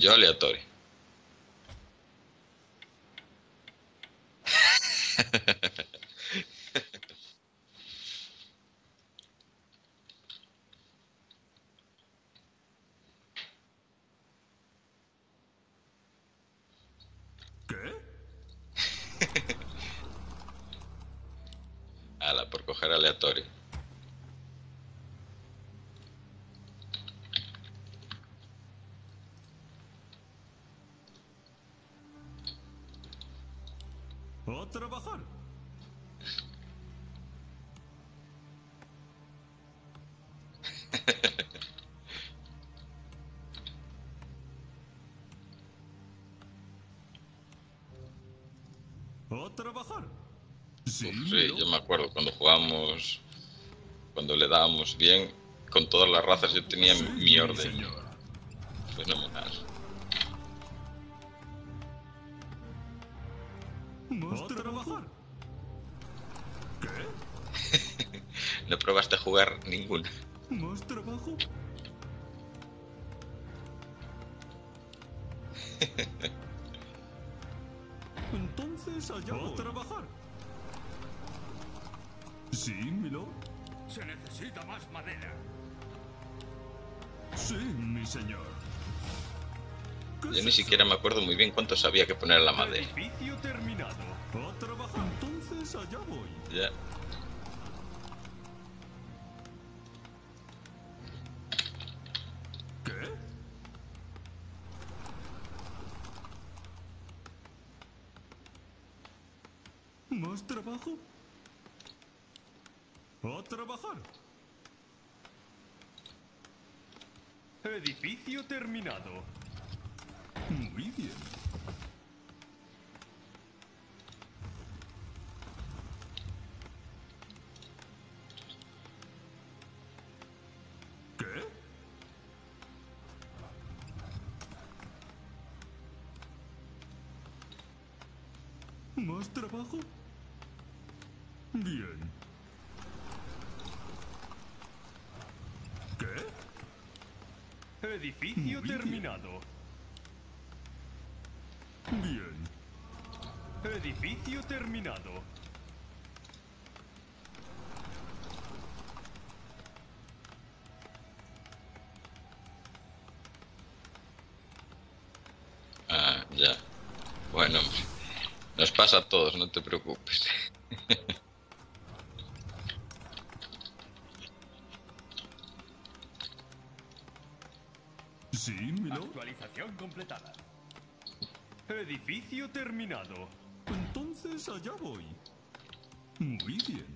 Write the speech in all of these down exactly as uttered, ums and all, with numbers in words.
Yo aleatorio. ¿Qué? Ala, por coger aleatorio. ¡A trabajar! ¡A trabajar! Sí, Uf, sí, miro. yo me acuerdo cuando jugamos, cuando le dábamos bien, con todas las razas yo tenía Sí, mi orden. señor. Fenomenal. ¿Más trabajar? ¿Qué? No probaste a jugar ninguna. ¿Más trabajo? Entonces allá voy. ¡A trabajar! Sí, milord. Se necesita más madera. Sí, mi señor. ¿Qué Yo es ni eso? siquiera me acuerdo muy bien cuántos había que poner a la madera. Edificio terminado. A trabajar. Entonces allá voy. Ya. ¿Qué? ¿Más trabajo? A trabajar. Edificio terminado. Muy bien. ¿Qué? ¿Más trabajo? Bien. ¿Qué? Edificio Muy bien. terminado. Bien. Edificio terminado. Ah, ya. Bueno, hombre. Nos pasa a todos, no te preocupes. Sí, milord. Actualización completada. Edificio terminado. Entonces allá voy. Muy bien.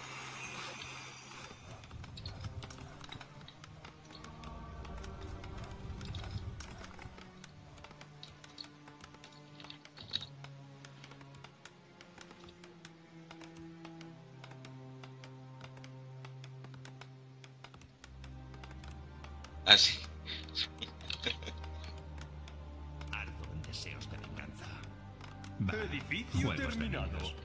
Ah, sí. Ardo en deseos de venganza. Edificio juegos de terminado. niños.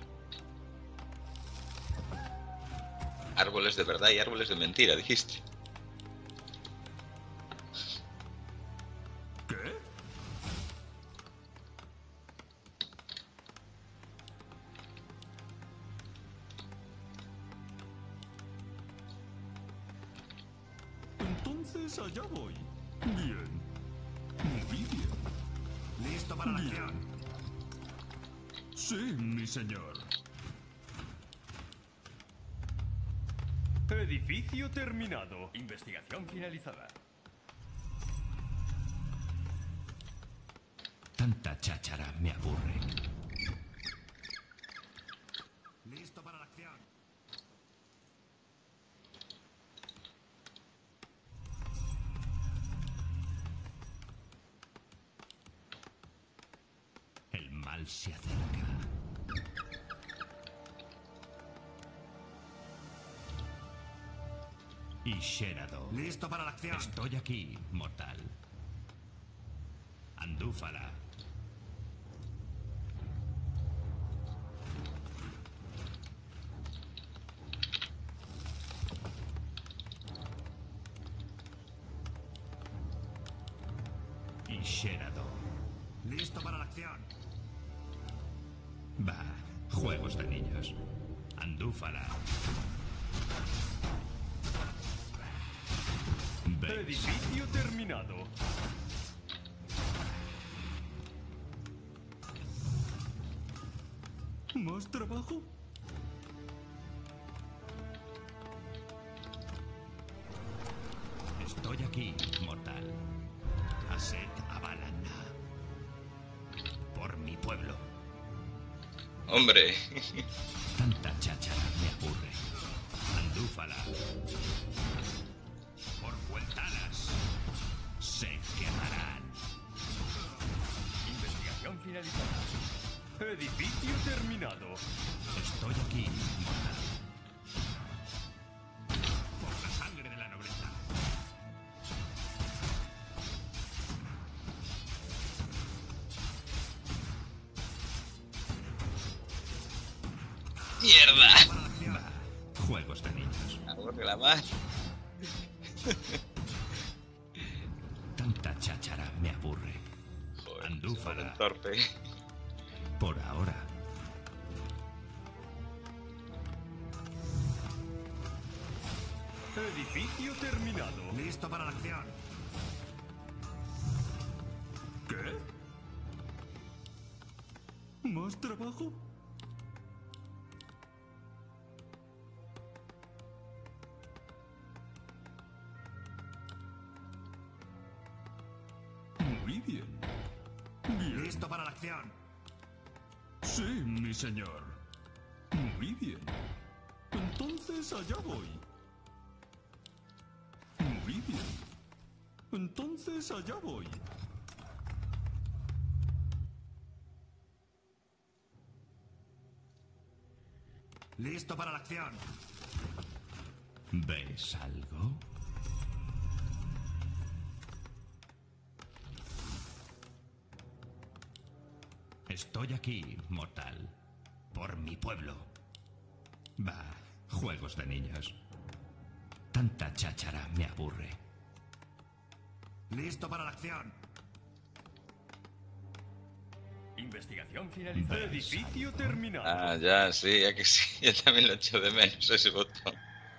Árboles de verdad y árboles de mentira, dijiste. ¿Qué? Entonces allá voy. Bien. Muy bien. Listo para la Bien. acción. Sí, mi señor. Edificio terminado. Investigación finalizada. Tanta cháchara me aburre. Listo para la acción. El mal se acerca. Y Sherado. Listo para la acción. Estoy aquí, mortal. Andúfala. Y Sherado. Listo para la acción. Va, juegos de niños. Andúfala. ¿Ves? Edificio terminado. ¿Más trabajo? Estoy aquí, mortal. Aset Avalana. Por mi pueblo. Hombre. Tanta cháchara me aburre. Andúfala. Por vueltanas. Se quemarán. Investigación finalizada. Edificio terminado. Estoy aquí, mortal. Por la sangre de la nobleza. ¡Mierda! Va, juegos de niños. Aburre la mar. Tanta cháchara me aburre. Joder, Andúfala. soy un torpe. Por ahora. Edificio terminado. Listo para la acción. ¿Qué? ¿Más trabajo? Muy bien. Bien. Listo para la acción. Sí, mi señor. Muy bien. Entonces allá voy. Muy bien. Entonces allá voy. Listo para la acción. ¿Ves algo? Estoy aquí, mortal. Por mi pueblo. Va, juegos de niños. Tanta cháchara me aburre. Listo para la acción. Investigación finalizada. ¿Ves Edificio algo? terminado. Ah, ya, sí, ya que sí. Yo también lo echo de menos ese botón.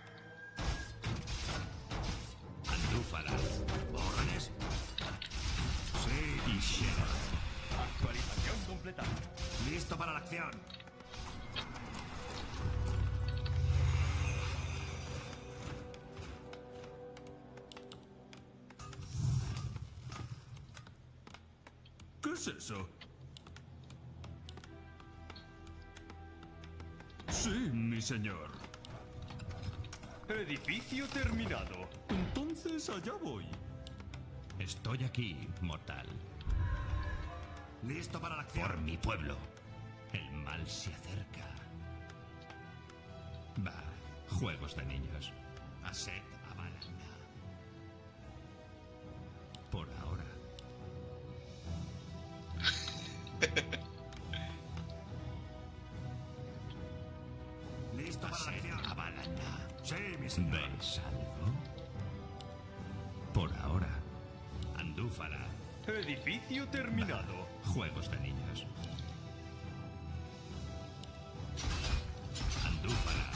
Andúfala. ¿Órdenes? Sí, y Shera. Actualización completada. Listo para la acción. ¿Qué es eso? Sí, mi señor. Edificio terminado. Entonces allá voy. Estoy aquí, mortal. Listo para la Por acción. mi pueblo. El mal se acerca. Va, juegos de niños. Aset Avalana. Por ahora. Listo para la Aset acción. Avalana. Sí, mi señor. ¿Ves algo? Por ahora. Andúfala. Edificio terminado. Juegos de niños. Andúfala.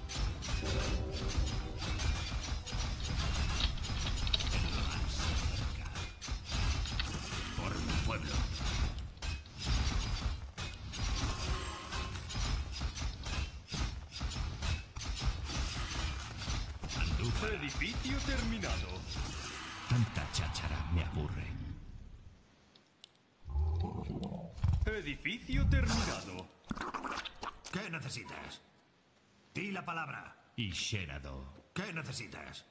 El mal se acerca. Por mi pueblo. Andúfala. Edificio terminado. Tanta cháchara me aburre. Edificio terminado. ¿Qué necesitas? Di la palabra. Y Sherado. ¿Qué necesitas?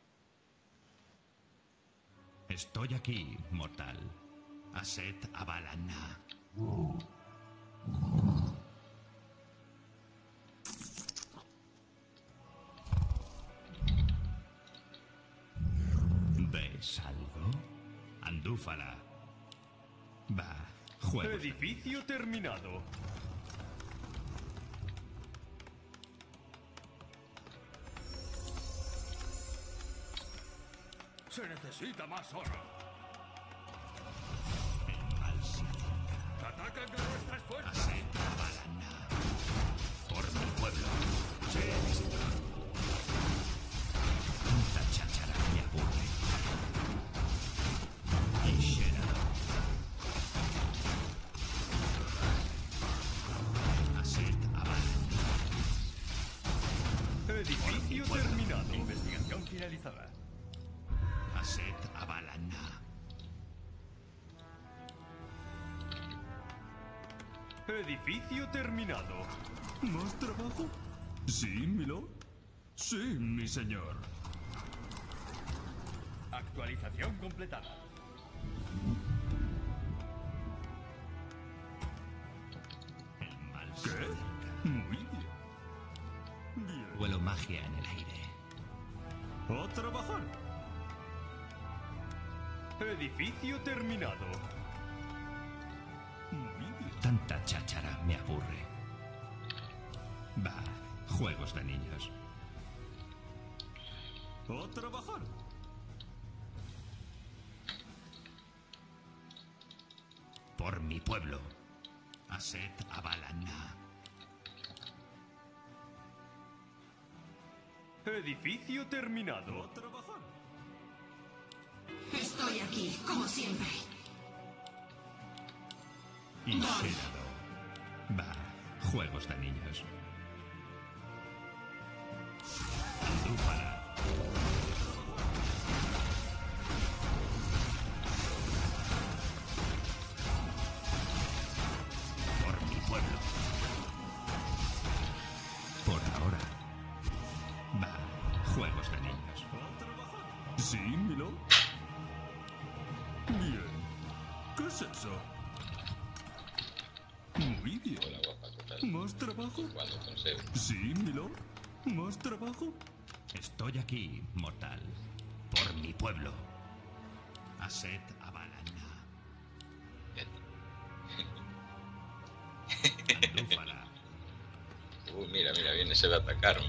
Estoy aquí, mortal. Aset Avalana. ¿Ves algo? Andúfala. Va, juego. Edificio terminado. Se necesita más oro. El mal se acerca. finalizada. Aset Abalana. Edificio terminado. ¿Más trabajo? Sí, milord. Sí, mi señor. Actualización completada. El mal se ¿Qué? acerca. Muy bien. Bien. Huelo magia en el aire. A trabajar. Edificio terminado. Muy bien. Tanta cháchara me aburre. Bah, juegos de niños. A trabajar. Por mi pueblo. Aset Abalana. Edificio terminado. A trabajar. Estoy aquí, como siempre. Y Sherado. Bah, juegos de niños. Andúfala. Por mi pueblo. Por ahora. Bah, juegos de niños. A trabajar. Sí, milord. Bien. ¿Qué es eso? Muy bien. Hola, guapa, ¿qué tal? ¿Más trabajo? Jugando con Seb. Sí, milord. ¿Más trabajo? Estoy aquí, mortal. Por mi pueblo. Aset Abalana. Andúfala. Uh, mira, mira, viene Seb a atacarme.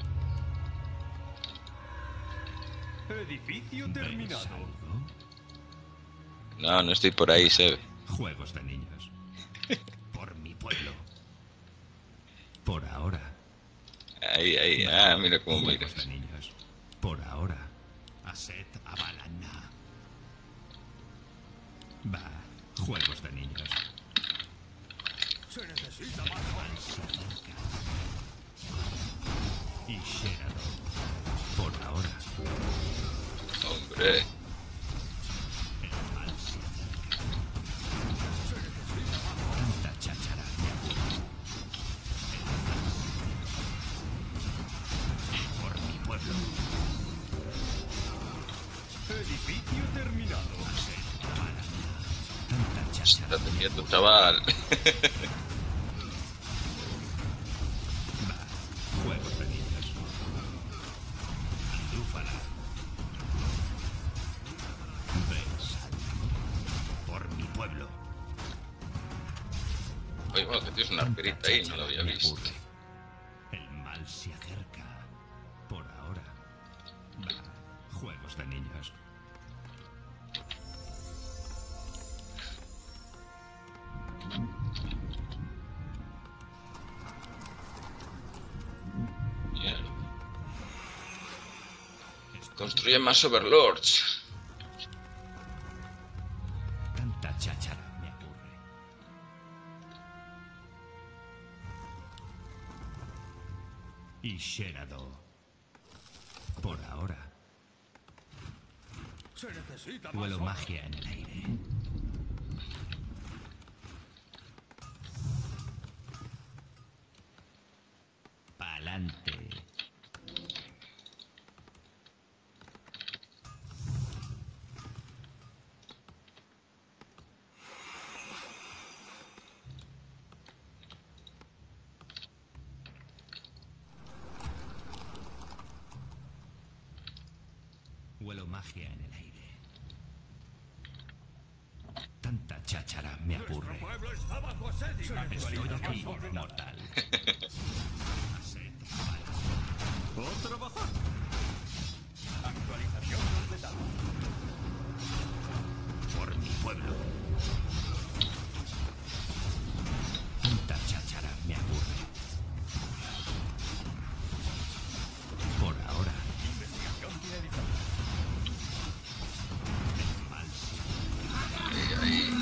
Edificio ¿Ves terminado. algo? No, no estoy por ahí, Seb. Juegos de niños. Por mi pueblo. Por ahora. Ahí, ahí. Ah, mira cómo miras. Juegos de niños. Por ahora. Aset Abalana. Va. Juegos de niños. Se necesita más. Se acerca. Y Sherado. Por ahora. Hombre. El mal se acerca. Tanta cháchara me aburre. El mal se- Por mi pueblo. Edificio terminado. Aset Abalana. Tanta cháchara. Estate quieto, chaval. Va. Juegos de niños. Andúfala. ¿Ves algo? Por mi pueblo. Oye, bueno, que tienes una arquerita ahí, no lo había Me visto. aburre. El mal se acerca. Por ahora. Va. Juegos de niños. Mierda. Construye más overlords. Tanta cháchara me aburre. Y Sherado. Por ahora. Se necesita más. Huelo oro. magia en el aire. Pa'lante. Huelo magia en el aire. Tanta cháchara me aburre. Nuestro pueblo está bajo asedio. Estoy aquí, Actualización mortal. Aset Abalana. A trabajar. Actualización completada. Por mi pueblo. Tanta cháchara me aburre. Por ahora. Investigación finalizada. El mal se- Ahí, ahí.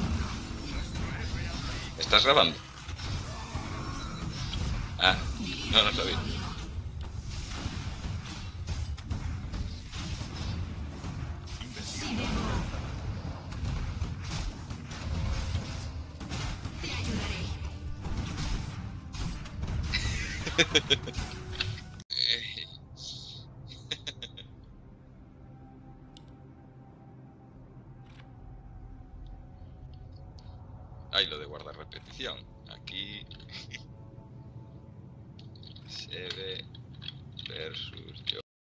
¿Estás grabando? Ah, no, no sabía. Eh. Ay, lo de guardar repetición. Aquí. Sebe versus yo.